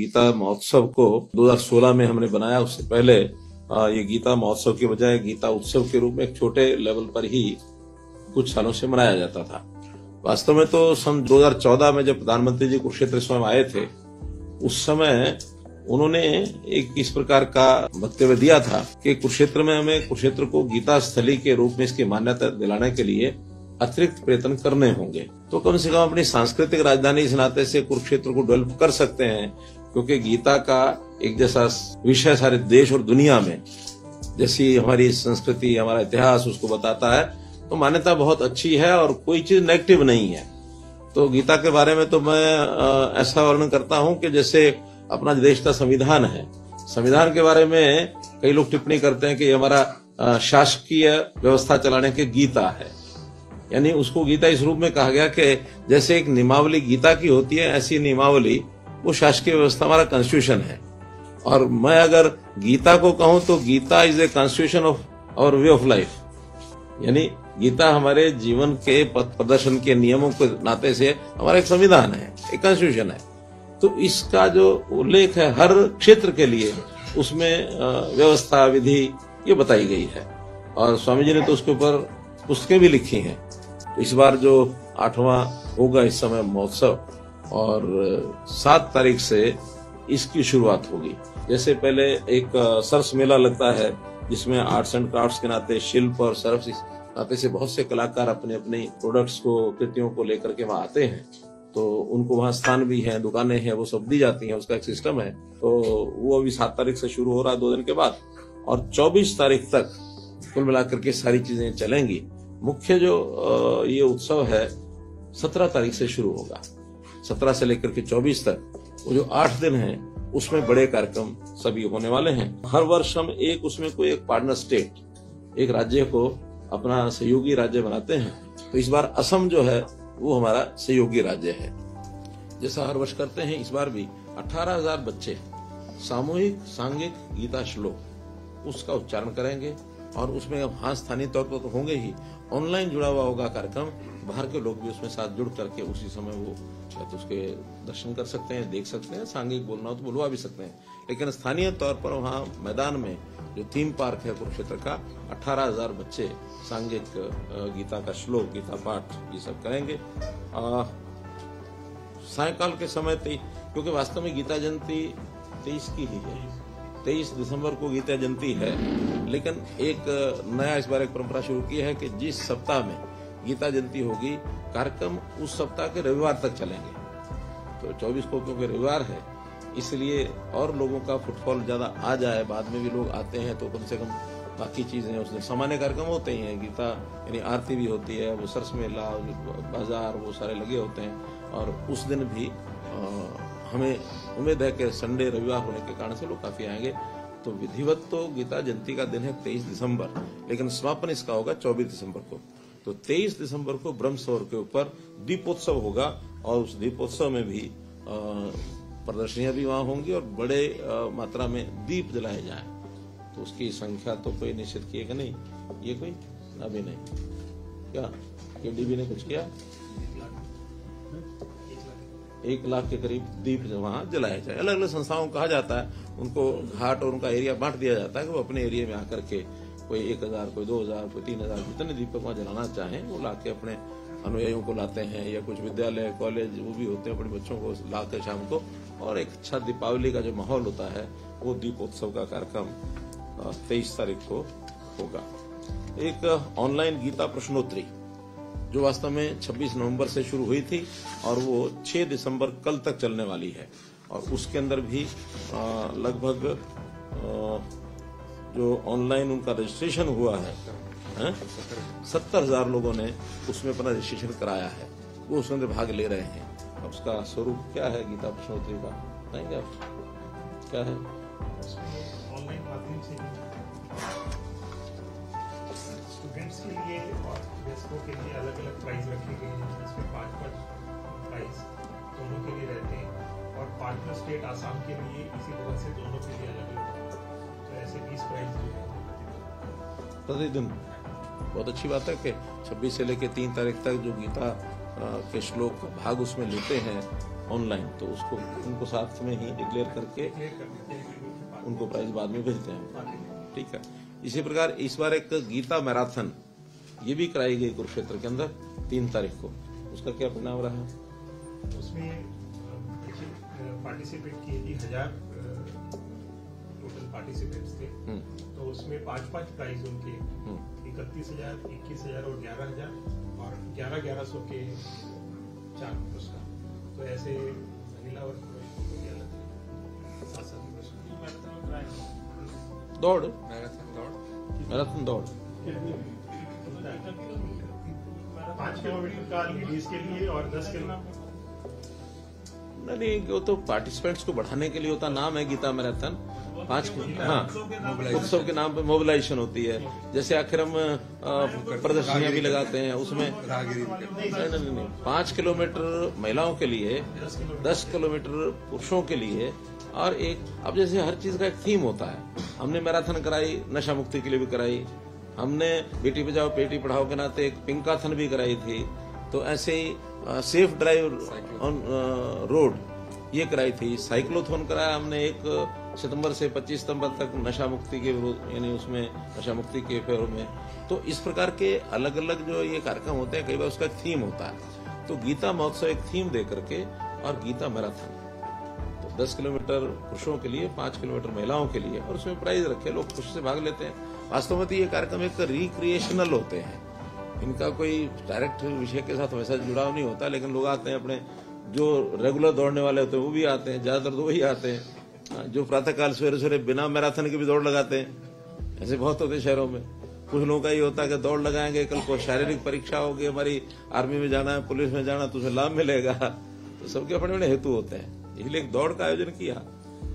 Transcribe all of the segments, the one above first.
गीता महोत्सव को 2016 में हमने बनाया। उससे पहले ये गीता महोत्सव के बजाय गीता उत्सव के रूप में एक छोटे लेवल पर ही कुछ सालों से मनाया जाता था। वास्तव में तो सन 2014 में जब प्रधानमंत्री जी कुरुक्षेत्र स्वयं आए थे, उस समय उन्होंने एक इस प्रकार का वक्तव्य दिया था कि कुरुक्षेत्र में हमें कुरुक्षेत्र को गीता स्थली के रूप में इसकी मान्यता दिलाने के लिए अतिरिक्त प्रयत्न करने होंगे। तो कम से कम अपनी सांस्कृतिक राजधानी इस नाते से कुरुक्षेत्र को डेवलप कर सकते हैं, क्योंकि गीता का एक जैसा विषय सारे देश और दुनिया में, जैसी हमारी संस्कृति हमारा इतिहास उसको बताता है, तो मान्यता बहुत अच्छी है और कोई चीज नेगेटिव नहीं है। तो गीता के बारे में तो मैं ऐसा वर्णन करता हूं कि जैसे अपना देश का संविधान है, संविधान के बारे में कई लोग टिप्पणी करते हैं कि ये हमारा शासकीय व्यवस्था चलाने के गीता है। यानी उसको गीता इस रूप में कहा गया कि जैसे एक नियमावली गीता की होती है, ऐसी नियमावली वो शासकीय व्यवस्था हमारा कॉन्स्टिट्यूशन है। और मैं अगर गीता को कहूं तो Gita is a constitution of our way of life. यानी गीता हमारे जीवन के पथ प्रदर्शन के नियमों के नाते से हमारा एक संविधान है, एक कॉन्स्टिट्यूशन है। तो इसका जो उल्लेख है हर क्षेत्र के लिए, उसमें व्यवस्था विधि ये बताई गई है। और स्वामी जी ने तो उसके ऊपर पुस्तकें भी लिखी हैं। तो इस बार जो 8वां होगा इस समय महोत्सव, और 7 तारीख से इसकी शुरुआत होगी। जैसे पहले एक सरस मेला लगता है, जिसमें आर्ट्स एंड क्राफ्ट्स के नाते, शिल्प और सरस नाते से बहुत से कलाकार अपने अपने प्रोडक्ट्स को, कृतियों को लेकर के वहां आते हैं। तो उनको वहां स्थान भी है, दुकानें हैं, वो सब दी जाती हैं, उसका एक सिस्टम है। तो वो अभी 7 तारीख से शुरू हो रहा है, 2 दिन के बाद, और 24 तारीख तक कुल मिलाकर के सारी चीजें चलेंगी। मुख्य जो ये उत्सव है 17 तारीख से शुरू होगा। 17 से लेकर के 24 तक वो जो 8 दिन हैं, उसमें बड़े कार्यक्रम सभी होने वाले हैं। हर वर्ष हम उसमें कोई एक पार्टनर स्टेट, एक राज्य को अपना सहयोगी राज्य बनाते हैं। तो इस बार असम जो है वो हमारा सहयोगी राज्य है। जैसा हर वर्ष करते हैं, इस बार भी 18,000 बच्चे सामूहिक सांघिक गीता श्लोक उसका उच्चारण करेंगे। और उसमें हाँ, स्थानीय तौर पर तो होंगे ही, ऑनलाइन जुड़ा हुआ होगा कार्यक्रम। बाहर के लोग भी उसमें साथ जुड़ करके उसी समय वो तो उसके दर्शन कर सकते हैं, देख सकते हैं। सांघिक बोलना हो तो बुलवा भी सकते हैं, लेकिन स्थानीय तौर पर वहाँ मैदान में जो थीम पार्क है कुरुक्षेत्र का, 18,000 बच्चे सांघिक गीता का श्लोक, गीता पाठ ये सब करेंगे। सायकाल के समय क्योंकि वास्तव में गीता जयंती 23 की ही है, 23 दिसंबर को गीता जयंती है। लेकिन एक नया इस बार एक परंपरा शुरू की है कि जिस सप्ताह में गीता जयंती होगी, कार्यक्रम उस सप्ताह के रविवार तक चलेंगे। तो 24 को क्योंकि रविवार है, इसलिए और लोगों का फुटफॉल ज्यादा आ जाए, बाद में भी लोग आते हैं, तो कम से कम बाकी चीजें उसमें सामान्य कार्यक्रम होते ही हैं। गीता यानी आरती भी होती है, वो सरस मेला, बाजार, वो सारे लगे होते हैं। और उस दिन भी हमें उम्मीद है कि संडे रविवार होने के कारण से लोग काफी आएंगे। तो विधिवत तो गीता जयंती का दिन है 23 दिसंबर, लेकिन समापन इसका होगा 24 दिसंबर को। तो 23 दिसंबर को ब्रह्म सरोवर के ऊपर दीपोत्सव होगा, और उस दीपोत्सव में भी प्रदर्शनियां भी वहां होंगी और बड़े मात्रा में दीप जलाए जाए। तो उसकी संख्या तो कोई निश्चित की है कि नहीं, ये कोई अभी नहीं, क्या केडीबी ने कुछ किया, 1 लाख के करीब दीप वहां जलाए जाए। अलग अलग संस्थाओं को कहा जाता है, उनको घाट और उनका एरिया बांट दिया जाता है कि वो अपने एरिया में आकर के कोई 1,000, कोई 2,000, कोई 3,000 जितने दीपक वहां जलाना चाहें वो लाके अपने अनुयायियों को लाते हैं। या कुछ विद्यालय कॉलेज वो भी होते हैं, अपने बच्चों को लाकर शाम को, और एक अच्छा दीपावली का जो माहौल होता है, वो दीपोत्सव का कार्यक्रम 23 तारीख को होगा। एक ऑनलाइन गीता प्रश्नोत्तरी जो वास्तव में 26 नवंबर से शुरू हुई थी, और वो 6 दिसंबर कल तक चलने वाली है। और उसके अंदर भी लगभग जो ऑनलाइन उनका रजिस्ट्रेशन हुआ है, 70,000 लोगों ने उसमें अपना रजिस्ट्रेशन कराया है, वो उसके अंदर भाग ले रहे हैं। अब उसका स्वरूप क्या है गीता प्रश्नोत्तरी का, बताएंगे आप क्या है? ऑनलाइन माध्यम से स्टूडेंट्स के लिए और वयस्कों के लिए अलग अलग प्राइस रखे गए हैं, जिसमें 5 प्राइस दोनों के लिए रहते हैं। और पार्टनर स्टेट आसाम के लिए इसी तरह से दोनों के लिए अलग अलग, तो ऐसे 20 प्राइस जो है प्रतिदिन। बहुत अच्छी बात है कि 26 से लेकर 3 तारीख तक जो गीता के श्लोक भाग उसमें लेते हैं, ऑनलाइन, तो उसको उनको साथ में ही डिक्लेयर करके उनको प्राइज बाद में भेजते हैं। ठीक है। इसी प्रकार इस बार एक गीता मैराथन ये भी कराई गई कुरुक्षेत्र के अंदर 3 तारीख को। उसका क्या परिणाम रहा? उसमें पार्टिसिपेट किए थी 1000 टोटल पार्टिसिपेंट्स थे। तो उसमें 5-5 प्राइज उनके 31,000, 21,000 और 11,000 और 11,1100 के 4 पुरस्कार। तो ऐसे महिला वर्ग दौड़, मैराथन दौड़ 5 किलोमीटर का लेडीज के लिए और 10 किलोमीटर नहीं, वो तो पार्टिसिपेंट्स को बढ़ाने के लिए होता, नाम है गीता मैराथन। 5 उत्सव के नाम पे मोबिलाइजेशन होती है। जैसे आखिर हम प्रदर्शनियां भी लगाते हैं उसमें। नहीं, 5 किलोमीटर महिलाओं के लिए, 10 किलोमीटर पुरुषों के लिए, और एक अब जैसे हर चीज का एक थीम होता है। हमने मैराथन कराई नशा मुक्ति के लिए भी कराई, हमने बेटी बचाओ बेटी पढ़ाओ के नाते एक पिंकाथन भी कराई थी। तो ऐसे ही सेफ ड्राइव ऑन रोड ये कराई थी। साइक्लोथॉन कराया हमने 1 सितंबर से 25 सितंबर तक नशा मुक्ति के विरोध, यानी उसमें नशा मुक्ति के फेरों में। तो इस प्रकार के अलग अलग जो ये कार्यक्रम होते हैं, कई बार उसका एक थीम होता है। तो गीता महोत्सव एक थीम दे करके, और गीता मैराथन तो 10 किलोमीटर पुरुषों के लिए, 5 किलोमीटर महिलाओं के लिए, और उसमें प्राइज रखे, लोग खुशी से भाग लेते हैं। वास्तव में तो ये कार्यक्रम एक रिक्रिएशनल होते हैं, इनका कोई डायरेक्ट विषय के साथ वैसा जुड़ाव नहीं होता, लेकिन लोग आते हैं, अपने जो रेगुलर दौड़ने वाले होते हैं वो भी आते हैं, ज्यादातर तो वही आते हैं जो प्रातःकाल सवेरे सवेरे बिना मैराथन के भी दौड़ लगाते हैं। ऐसे बहुत होते हैं शहरों में। कुछ लोगों का ये होता है कि दौड़ लगाएंगे, कल को शारीरिक परीक्षा होगी, हमारी आर्मी में जाना है, पुलिस में जाना, तो उसमें लाभ मिलेगा। तो सबके अपने अपने हेतु होते हैं, इसलिए एक दौड़ का आयोजन किया।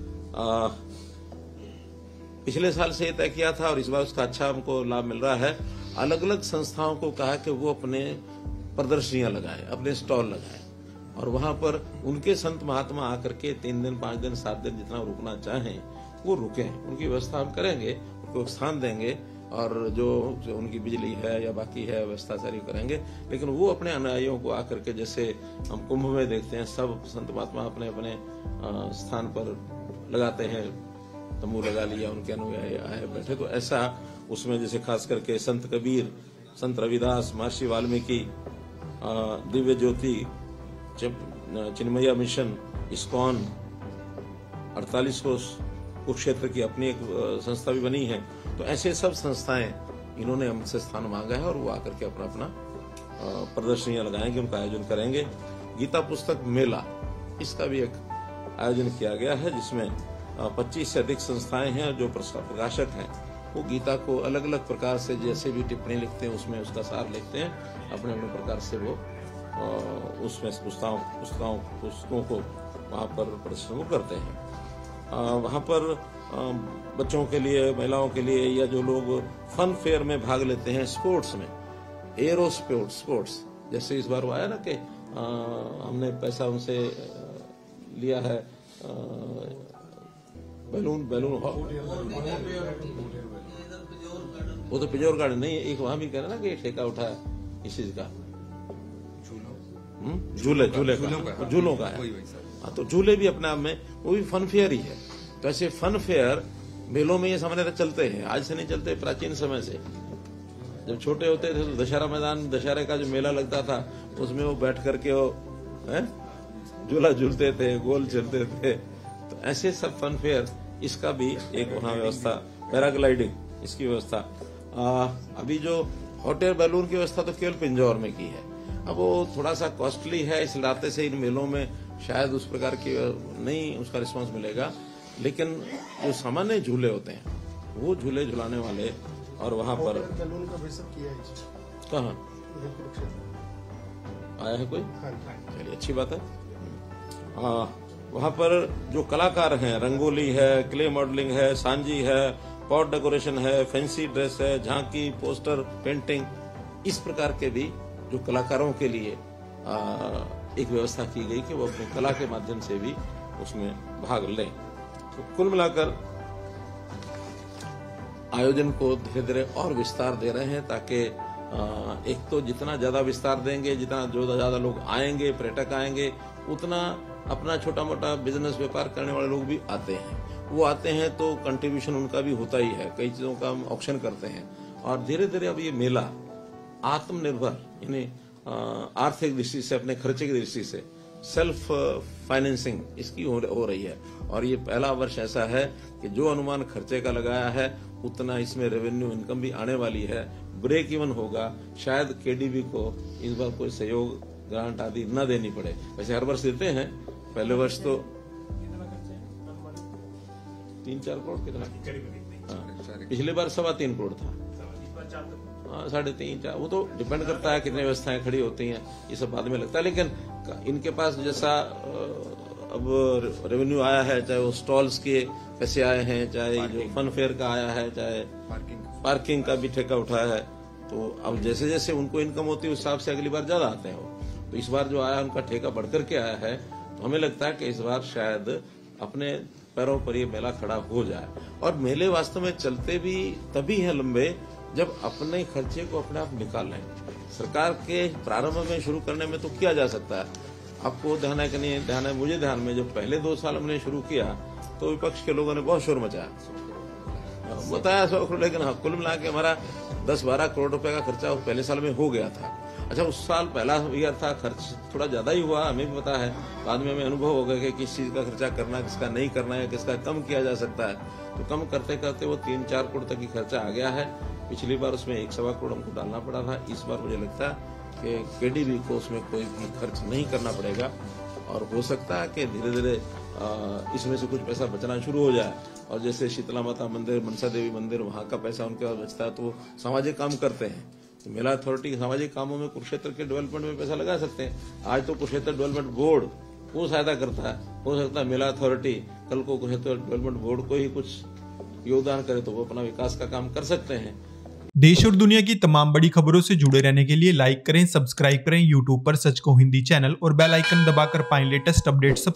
पिछले साल से तय किया था और इस बार उसका अच्छा हमको लाभ मिल रहा है। अलग अलग संस्थाओं को कहा कि वो अपने प्रदर्शनियां लगाएं, अपने स्टॉल लगाएं, और वहां पर उनके संत महात्मा आकर के 3 दिन, 5 दिन, 7 दिन जितना रुकना चाहें वो रुकें। उनकी व्यवस्था हम करेंगे, उनको स्थान देंगे, और जो उनकी बिजली है या बाकी है व्यवस्था सारी करेंगे। लेकिन वो अपने अनुयायियों को आकर के, जैसे हम कुंभ में देखते हैं सब संत महात्मा अपने अपने स्थान पर लगाते हैं, तंबू लगा लिया, उनके अनुयायी आए बैठे। तो ऐसा उसमें जैसे खास करके संत कबीर, संत रविदास, महर्षि वाल्मीकि, दिव्य ज्योति, चिन्मया मिशन, इस्कॉन, 48 कोष कुरुक्षेत्र की अपनी एक संस्था भी बनी है। तो ऐसे सब संस्थाएं इन्होंने हमसे स्थान मांगा है, और वो आकर के अपना अपना प्रदर्शनियां लगाएंगे, उनका आयोजन करेंगे। गीता पुस्तक मेला, इसका भी एक आयोजन किया गया है, जिसमें 25 से अधिक संस्थाएं हैं जो प्रकाशक हैं। वो गीता को अलग अलग प्रकार से जैसे भी टिप्पणी लिखते हैं उसमें उसका सार लिखते हैं, अपने अपने प्रकार से वो उसमें पुस्तकों को वहाँ पर प्रदर्शन करते हैं। वहाँ पर बच्चों के लिए, महिलाओं के लिए, या जो लोग फन फेयर में भाग लेते हैं, स्पोर्ट्स में, एरो स्पोर्ट्स, जैसे इस बार वो आया ना कि हमने पैसा उनसे लिया है, बैलून वो तो पिजोर गार्डन नहीं, एक वहां भी कह रहे ना कि ठेका उठा इस चीज का, झूलों का है। हाँ, तो झूले भी अपने आप में वो भी फन फेयर ही है। तो ऐसे फन फेयर मेलों में ये सामान्यतः चलते हैं, आज से नहीं चलते, प्राचीन समय से। जब छोटे होते थे तो दशहरा मैदान, दशहरे का जो मेला लगता था उसमें वो बैठ करके वो झूला झूलते थे, गोल चलते थे। तो ऐसे सब फन फेयर, इसका भी एक वहाँ व्यवस्था, पैराग्लाइडिंग इसकी व्यवस्था। अभी जो हॉट एयर बैलून की व्यवस्था तो केवल पिंजौर में की है। अब वो थोड़ा सा कॉस्टली है, इस नाते से इन मेलों में शायद उस प्रकार की नहीं उसका रिस्पांस मिलेगा। लेकिन जो सामान्य झूले होते हैं वो झूले झुलाने वाले, और वहाँ पर बैलून का बेसब किया है कहाँ आया है कोई, चलिए अच्छी बात है। वहाँ पर जो कलाकार हैं, रंगोली है, क्ले मॉडलिंग है, सांजी है, पॉट डेकोरेशन है, फैंसी ड्रेस है, झांकी, पोस्टर, पेंटिंग, इस प्रकार के भी जो कलाकारों के लिए एक व्यवस्था की गई कि वो अपनी कला के माध्यम से भी उसमें भाग लें। तो कुल मिलाकर आयोजन को धीरे धीरे और विस्तार दे रहे हैं, ताकि एक तो जितना ज्यादा विस्तार देंगे, जितना जो ज्यादा लोग आएंगे, पर्यटक आएंगे, उतना अपना छोटा मोटा बिजनेस व्यापार करने वाले लोग भी आते हैं। वो आते हैं तो कंट्रीब्यूशन उनका भी होता ही है, कई चीजों का हम ऑक्शन करते हैं। और धीरे धीरे अब ये मेला आत्मनिर्भर यानी आर्थिक दृष्टि से, अपने खर्चे की दृष्टि से सेल्फ फाइनेंसिंग इसकी हो रही है। और ये पहला वर्ष ऐसा है कि जो अनुमान खर्चे का लगाया है उतना इसमें रेवेन्यू इनकम भी आने वाली है, ब्रेक इवन होगा। शायद केडीबी को इस बार कोई सहयोग ग्रांट आदि न देनी पड़े, वैसे हर वर्ष देते हैं। पहले वर्ष तो 3-4 करोड़ कितना, पिछले बार 3.25 करोड़ था, 3.5-4, वो तो डिपेंड करता है कितनी व्यवस्थाएं खड़ी होती हैं, ये सब बाद में लगता है। लेकिन इनके पास जैसा अब रेवेन्यू आया है, चाहे वो स्टॉल्स के पैसे आए हैं, चाहे जो फन फेयर का आया है, चाहे पार्किंग का भी ठेका उठाया है, तो अब जैसे जैसे उनको इनकम होती है उस हिसाब से अगली बार ज्यादा आते हैं वो। तो इस बार जो आया उनका ठेका बढ़कर के आया है, तो हमें लगता है कि इस बार शायद अपने पैरों पर ये मेला खड़ा हो जाए। और मेले वास्तव में चलते भी तभी हैं लंबे जब अपने खर्चे को अपने आप निकालें। सरकार के प्रारंभ में शुरू करने में तो किया जा सकता है, आपको ध्यान है कि नहीं ध्यान है, मुझे ध्यान में जब पहले 2 साल हमने शुरू किया तो विपक्ष के लोगों ने बहुत शोर मचाया, बताया 100 करोड़, लेकिन हाँ कुल मिला के हमारा 10-12 करोड़ रुपए का खर्चा पहले साल में हो गया था। अच्छा, उस साल पहला ईयर था, खर्च थोड़ा ज्यादा ही हुआ, हमें भी पता है। बाद में हमें अनुभव हो गया कि किस चीज का खर्चा करना, किसका नहीं करना है, किसका कम किया जा सकता है। तो कम करते करते वो 3-4 करोड़ तक की खर्चा आ गया है। पिछली बार उसमें 1-1.25 करोड़ हमको डालना पड़ा था। इस बार मुझे लगता है कि केडीबी को उसमें कोई भी खर्च नहीं करना पड़ेगा, और हो सकता है कि धीरे धीरे इसमें से कुछ पैसा बचना शुरू हो जाए। और जैसे शीतला माता मंदिर, मनसा देवी मंदिर, वहां का पैसा उनके पास बचता है तो वो सामाजिक काम करते हैं। तो मेला अथॉरिटी सामाजिक कामों में कुरुक्षेत्र के डेवलपमेंट में पैसा लगा सकते हैं। आज तो कुरुक्षेत्र डेवलपमेंट बोर्ड वो सहायता करता है, हो सकता है मेला अथॉरिटी कल को कुरुक्षेत्र डेवलपमेंट बोर्ड को ही कुछ योगदान करे तो वो अपना विकास का काम कर सकते हैं। देश और दुनिया की तमाम बड़ी खबरों से जुड़े रहने के लिए लाइक करें, सब्सक्राइब करें यूट्यूब पर सच को हिंदी चैनल और बेल आइकन दबाकर पाएं लेटेस्ट अपडेट्स